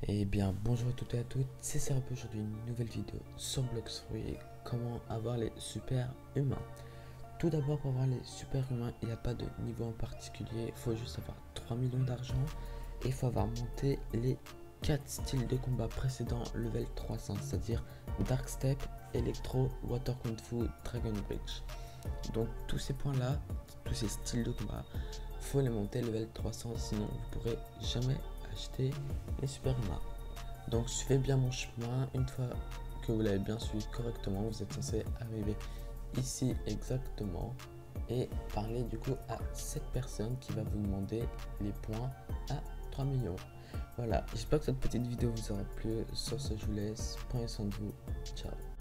Eh bien, bonjour à toutes et à tous, c'est Serap. Aujourd'hui une nouvelle vidéo sur Bloxfruit, comment avoir les super humains. Tout d'abord, pour avoir les super humains, il n'y a pas de niveau en particulier, il faut juste avoir 3 millions d'argent et il faut avoir monté les 4 styles de combat précédents level 300, c'est-à-dire Dark Step, Electro, Water Kung Fu, Dragon Bridge. Donc tous ces points là, tous ces styles de combat, faut les monter level 300, sinon vous pourrez jamais acheter les super humains. Donc suivez bien mon chemin. Une fois que vous l'avez bien suivi correctement, vous êtes censé arriver ici exactement et parler du coup à cette personne qui va vous demander les points à 3 millions. Voilà, j'espère que cette petite vidéo vous aura plu. Sur ce, je vous laisse. Prenez soin de vous. Ciao.